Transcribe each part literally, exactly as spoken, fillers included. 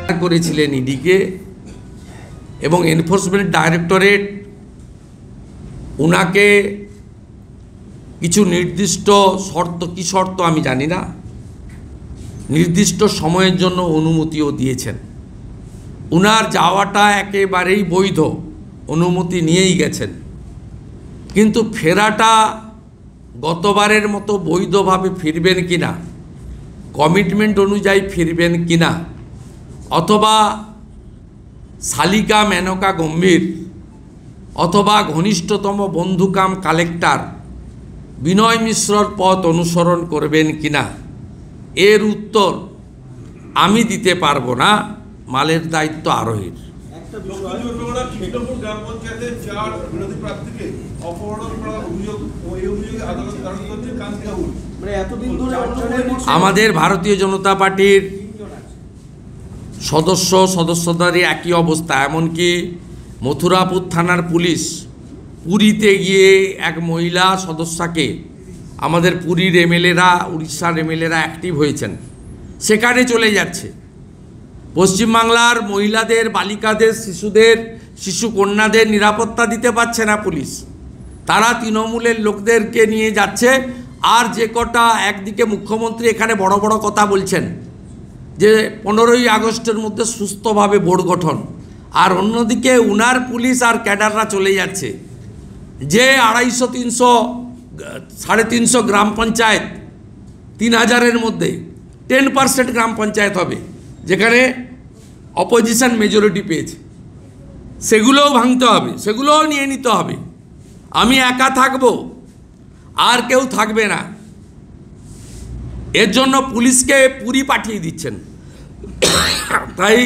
করেছিলেন ইডিকে এবং enforcement directorate ওনাকে কিছু নির্দিষ্ট শর্ত কি শর্ত আমি জানি না নির্দিষ্ট সময়ের জন্য অনুমতিও দিয়েছেন। ওনার যাওয়াটা একেবারেই বৈধ, অনুমতি নিয়েই গেছেন, কিন্তু ফেরাটা গতবারের মতো বৈধভাবে ফিরবেন কিনা, কমিটমেন্ট অনুযায়ী ফিরবেন কিনা, অথবা শালিকা মেনকা গম্ভীর অথবা ঘনিষ্ঠতম বন্ধুকাম কালেক্টর বিনয় মিশ্রর পথ অনুসরণ করবেন কিনা এর উত্তর আমি দিতে পারবো না, মালের দায়িত্ব আরোহীর। আমাদের ভারতীয় জনতা পার্টির সদস্য সদস্যদেরই একই অবস্থা, এমনকি মথুরাপুর থানার পুলিশ পুরীতে গিয়ে এক মহিলা সদস্যাকে আমাদের পুরীর এমএলএরা উড়িষ্যার এমএলএরা অ্যাক্টিভ হয়েছেন, সেখানে চলে যাচ্ছে। পশ্চিমবাংলার মহিলাদের, বালিকাদের, শিশুদের, শিশু কন্যাদের নিরাপত্তা দিতে পারছে না পুলিশ, তারা তৃণমূলের লোকদেরকে নিয়ে যাচ্ছে। আর যে কটা একদিকে মুখ্যমন্ত্রী এখানে বড় বড় কথা বলছেন যে পনেরোই আগস্টের মধ্যে সুস্থভাবে বোর্ড গঠন, আর অন্যদিকে উনার পুলিশ আর ক্যাডাররা চলে যাচ্ছে যে আড়াইশো তিনশো সাড়ে তিনশো গ্রাম পঞ্চায়েত তিন হাজারের মধ্যে টেন পার্সেন্ট গ্রাম পঞ্চায়েত হবে যেখানে অপোজিশন মেজরিটি পেয়েছে, সেগুলোও ভাঙতে হবে, সেগুলোও নিয়ে নিতে হবে। আমি একা থাকব, আর কেউ থাকবে না। এর জন্য পুলিশকে পুরী পাঠিয়ে দিচ্ছেন। তাই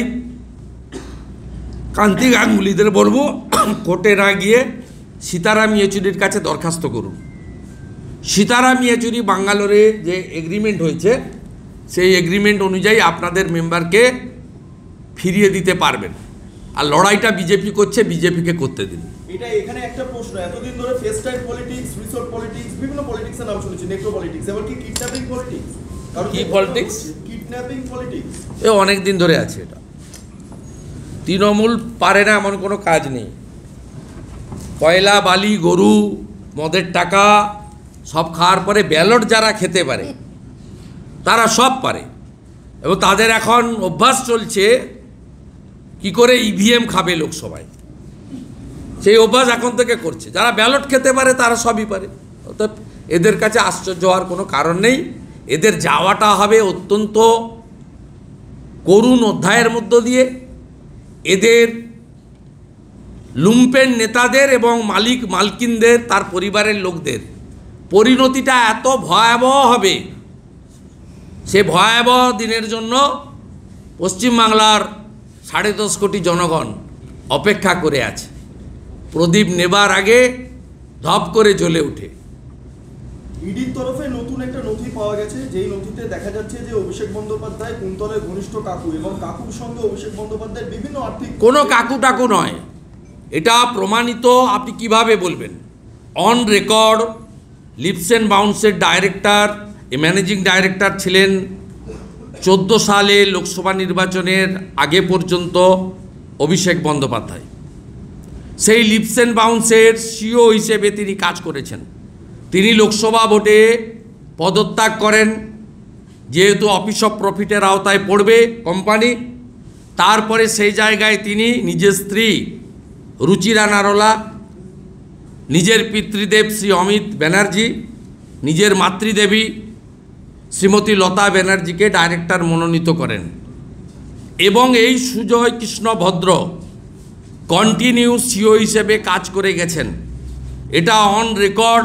কান্তি গাঙ্গুলিদের বলবো, কোর্টে না গিয়ে সীতারাম ইয়েচুরির কাছে দরখাস্ত করুন। সীতারাম ইয়েচুরি বাঙ্গালোরে যে এগ্রিমেন্ট হয়েছে সেই এগ্রিমেন্ট অনুযায়ী আপনাদের মেম্বারকে ফিরিয়ে দিতে পারবেন। আর লড়াইটা বিজেপি করছে, বিজেপিকে করতে দিন। এটা এখানে একটা প্রশ্ন, এতদিন ধরে face time politics, resort politics, বিভিন্ন পলিটিক্সের নাম শুনেছি, নেক্রো পলিটিক্স, এবার কি কিডন্যাপিং পলিটিক্স? কি পলিটিক্স? কিডন্যাপিং পলিটিক্স এ অনেক দিন ধরে আছে। এটা তৃণমূল পারে না এমন কোনো কাজ নেই। কয়লা, বালি, গরু, মদের টাকা সব খাওয়ার পরে ব্যালট যারা খেতে পারে তারা সব পারে, এবং তাদের এখন অভ্যাস চলছে কি করে ইভিএম খাবে লোকসভায়, সেই অভ্যাস এখন থেকে করছে। যারা ব্যালট খেতে পারে তারা সবই পারে, অর্থাৎ এদের কাছে আশ্চর্য হওয়ার কোনো কারণ নেই। এদের যাওয়াটা হবে অত্যন্ত করুণ অধ্যায়ের মধ্য দিয়ে। এদের লুম্পেন নেতাদের এবং মালিক মালকিনদের, তার পরিবারের লোকদের পরিণতিটা এত ভয়াবহ হবে, সে ভয়াবহ দিনের জন্য পশ্চিমবাংলার সাড়ে দশ কোটি জনগণ অপেক্ষা করে আছে। প্রদীপ নেবার আগে ধপ করে জ্বলে উঠে। ইডির তরফে নতুন একটা নথি পাওয়া গেছে, যেই নথিতে দেখা যাচ্ছে যে অভিষেক বন্দ্যোপাধ্যায় কুন্তলের ঘনিষ্ঠ কাকু, এবং কাকুর সঙ্গে অভিষেক বন্দ্যোপাধ্যায় বিভিন্ন আর্থিক। কোনো কাকু টাকু নয়, এটা প্রমাণিত। আপনি কিভাবে বলবেন? অন রেকর্ড লিপস অ্যান্ড বাউন্সের ডাইরেক্টর, ম্যানেজিং ডাইরেক্টর ছিলেন চোদ্দো সালে লোকসভা নির্বাচনের আগে পর্যন্ত অভিষেক বন্দ্যোপাধ্যায়। সেই লিপস অ্যান্ড বাউন্সের সিও হিসেবে তিনি কাজ করেছেন। তিনি লোকসভা ভোটে পদত্যাগ করেন, যেহেতু অফিস অফ প্রফিটের আওতায় পড়বে কোম্পানি। তারপরে সেই জায়গায় তিনি নিজের স্ত্রী রুচিরা নারোলা, নিজের পিতৃদেব শ্রী অমিত ব্যানার্জি, নিজের মাতৃদেবী শ্রীমতী লতা ব্যানার্জিকে ডাইরেক্টর মনোনীত করেন, এবং এই সুজয় কৃষ্ণ ভদ্র কন্টিনিউ সিও হিসেবে কাজ করে গেছেন। এটা অন রেকর্ড।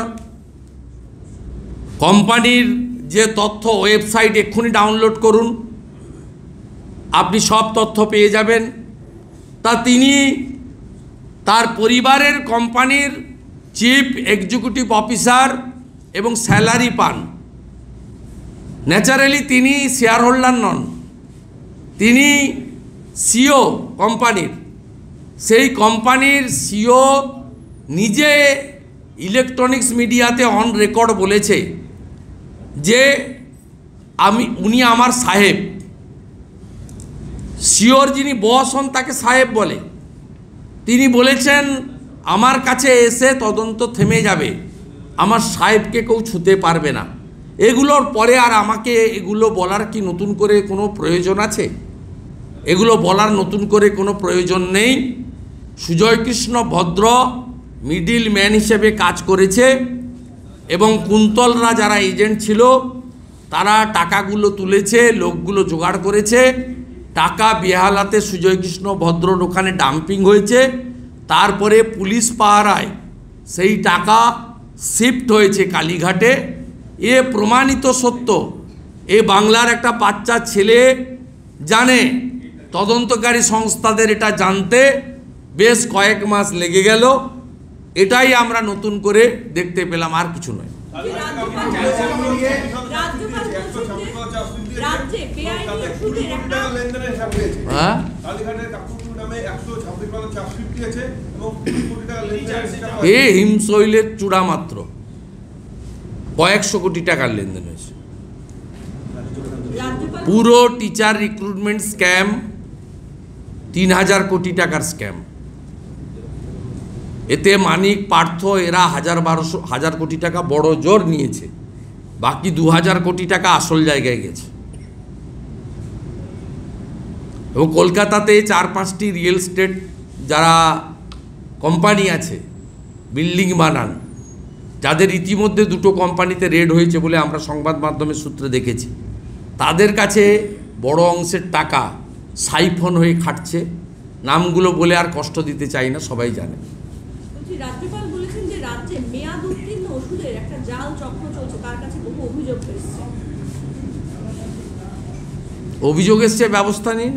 কোম্পানির যে তথ্য, ওয়েবসাইট এক্ষুনি ডাউনলোড করুন, আপনি সব তথ্য পেয়ে যাবেন। তা তিনি তার পরিবারের কোম্পানির চিফ এক্সিকিউটিভ অফিসার এবং স্যালারি পান। ন্যাচারালি তিনি শেয়ার হোল্ডার নন, তিনি সিও কোম্পানির। সেই কোম্পানির সিও নিজে ইলেকট্রনিক্স মিডিয়াতে অন রেকর্ড বলেছে যে আমি উনি আমার সাহেব। সিওর যিনি বস হন তাকে সাহেব বলে। তিনি বলেছেন আমার কাছে এসে তদন্ত থেমে যাবে, আমার সাহেবকে কেউ ছুঁতে পারবে না। এগুলোর পরে আর আমাকে এগুলো বলার কি নতুন করে কোনো প্রয়োজন আছে? এগুলো বলার নতুন করে কোনো প্রয়োজন নেই। সুজয় কৃষ্ণ ভদ্র মিডিল ম্যান হিসেবে কাজ করেছে এবং কুন্তলরা যারা এজেন্ট ছিল তারা টাকাগুলো তুলেছে, লোকগুলো জোগাড় করেছে। টাকা বেহালাতে সুজয় কৃষ্ণ ভদ্রর ওখানে ডাম্পিং হয়েছে, তারপরে পুলিশ পাহারায় সেই টাকা শিফট হয়েছে কালীঘাটে। এ প্রমাণিত সত্য। এ বাংলার একটা বাচ্চা ছেলে জানে, তদন্তকারী সংস্থাদের এটা জানতে বেশ কয়েক মাস লেগে গেল। এটাই আমরা নতুন করে দেখতে পেলাম, আর কিছু নয়। এ হিমশৈলের চূড়া মাত্র, কয়েকশো কোটি টাকার লেনদেন হয়েছে। পুরো টিচার রিক্রুটমেন্ট স্ক্যাম তিন হাজার কোটি টাকার স্ক্যাম। এতে মানিক, পার্থ এরা হাজার বারোশো হাজার কোটি টাকা বড় জোর নিয়েছে, বাকি দু হাজার কোটি টাকা আসল জায়গায় গেছে। এবং কলকাতাতে চার পাঁচটি রিয়েল এস্টেট যারা কোম্পানি আছে বিল্ডিং বানান, যাদের ইতিমধ্যে দুটো কোম্পানিতে রেড হয়েছে বলে আমরা সংবাদ মাধ্যমের সূত্রে দেখেছি, তাদের কাছে বড় অংশের টাকা সাইফন হয়ে খাটছে। নামগুলো বলে আর কষ্ট দিতে চাই না, সবাই জানে। রাজ্যপাল বলেছেন যে রাজ্যে মেয়াদ উত্তীর্ণ ওষুধের একটা জাল চক্র চলছে, তার কাছে বহু অভিযোগ এসেছে। অভিযোগ এসছে, ব্যবস্থা নিন।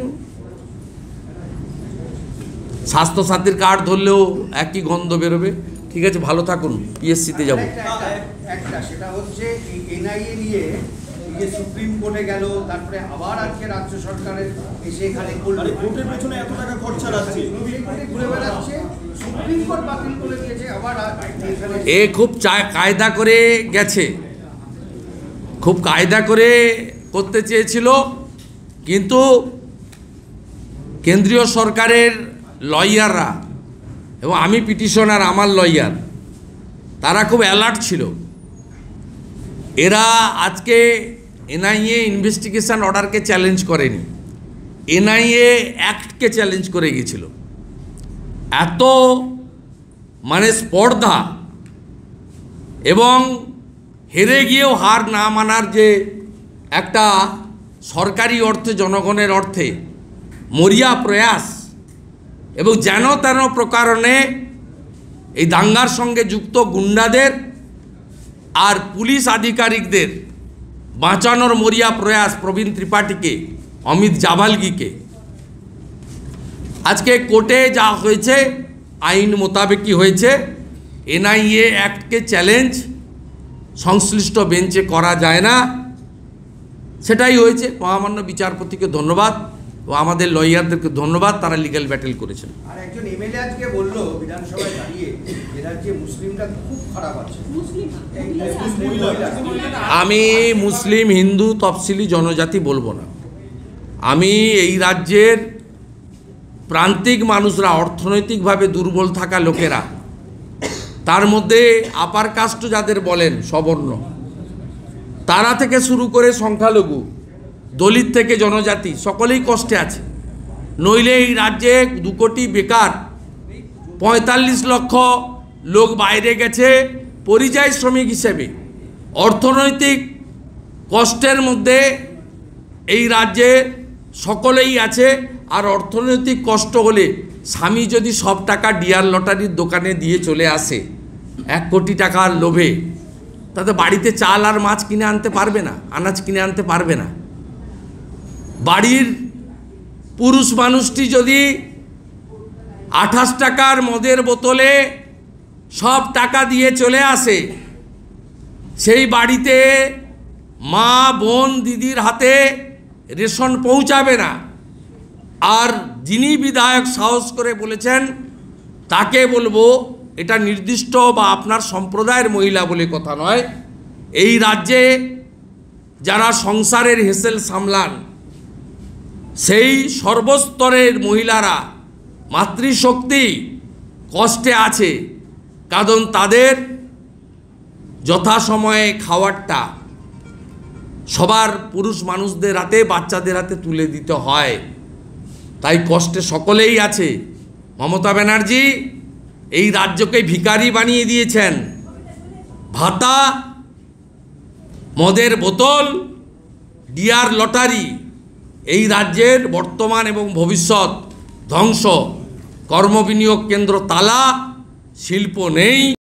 স্বাস্থ্যসাথীর কার্ড ধরলেও একই গন্ধ বেরোবে। ঠিক আছে, ভালো থাকুন, পিএসসিতে যাবো। একটা সেটা হচ্ছে এই এনআইএ নিয়ে যে সুপ্রিম কোর্টে গেল, তারপরে আবার আজকে রাজ্য সরকারের এসে এখানে কোর্টের পেছনে এত টাকা খরচা লাগছে, ঘুরে বেড়াচ্ছে, সুপ্রিম কোর্ট বাতিল করে দিয়েছে, আবার এ খুব কায়দা করে গেছে, খুব কায়দা করে করতে চেয়েছিল, কিন্তু কেন্দ্রীয় সরকারের লয়াররা এবং আমি পিটিশনার, আমার লয়ার, তারা খুব অ্যালার্ট ছিল। এরা আজকে এনআইএ ইনভেস্টিগেশন অর্ডারকে চ্যালেঞ্জ করেনি, এনআইএ অ্যাক্টকে চ্যালেঞ্জ করে গিয়েছিল। এত মানে স্পর্ধা এবং হেরে গিয়েও হার না মানার যে একটা সরকারি অর্থে, জনগণের অর্থে মরিয়া প্রয়াস, এবং যেন তেন প্রকারণে এই দাঙ্গার সঙ্গে যুক্ত গুন্ডাদের আর পুলিশ আধিকারিকদের বাঁচানোর মরিয়া প্রয়াস, প্রবীণ ত্রিপাঠীকে, অমিত জাভালগিকে। আজকে কোর্টে যা হয়েছে আইন মোতাবেকই হয়েছে। এনআইএ অ্যাক্টকে চ্যালেঞ্জ সংশ্লিষ্ট বেঞ্চে করা যায় না, সেটাই হয়েছে। মহামান্য বিচারপতিকে ধন্যবাদ ও আমাদের লয়ারদেরকে ধন্যবাদ, তারা লিগ্যাল ব্যাটেল করেছেন। আর একজন এমএলএ আজকে বললো বিধানসভায় দাঁড়িয়ে যে রাজ্যে মুসলিমরা খুব খারাপ আছে। আমি মুসলিম, হিন্দু, তফসিলি জনজাতি বলবো না। আমি এই রাজ্যের প্রান্তিক মানুষরা, অর্থনৈতিকভাবে দুর্বল থাকা লোকেরা, তার মধ্যে আপার কাস্ট যাদের বলেন, সবর্ণ, তারা থেকে শুরু করে সংখ্যালঘু, দলিত থেকে জনজাতি, সকলেই কষ্টে আছে। নইলে এই রাজ্যে দু কোটি বেকার, পঁয়তাল্লিশ লক্ষ লোক বাইরে গেছে পরিযায়ী শ্রমিক হিসেবে। অর্থনৈতিক কষ্টের মধ্যে এই রাজ্যে সকলেই আছে। আর অর্থনৈতিক কষ্ট হলে স্বামী যদি সব টাকা ডিয়ার লটারির দোকানে দিয়ে চলে আসে এক কোটি টাকার লোভে, তাতে বাড়িতে চাল আর মাছ কিনে আনতে পারবে না, আনাজ কিনে আনতে পারবে না। বাড়ির পুরুষ মানুষটি যদি আঠাশ টাকার মদের বোতলে সব টাকা দিয়ে চলে আসে, সেই বাড়িতে মা, বোন, দিদির হাতে রেশন পৌঁছাবে না। আর যিনি বিধায়ক সাহস করে বলেছেন, তাকে বলবো, এটা নির্দিষ্ট বা আপনার সম্প্রদায়ের মহিলা বলে কথা নয়, এই রাজ্যে যারা সংসারের হেসেল সামলান, সেই সর্বস্তরের মহিলারা মাতৃশক্তি কষ্টে আছে, কারণ তাদের যথাসময়ে খাবারটা সবার পুরুষ মানুষদের হাতে, বাচ্চাদের হাতে তুলে দিতে হয়, তাই কষ্টে সকলেই আছে। মমতা ব্যানার্জি এই রাজ্যকে ভিখারি বানিয়ে দিয়েছেন। ভাতা, মদের বোতল, ডিয়ার লটারি এই রাজ্যের বর্তমান এবং ভবিষ্যৎ ধ্বংস। কর্মবিনিয়োগ কেন্দ্র তালা, শিল্প নেই।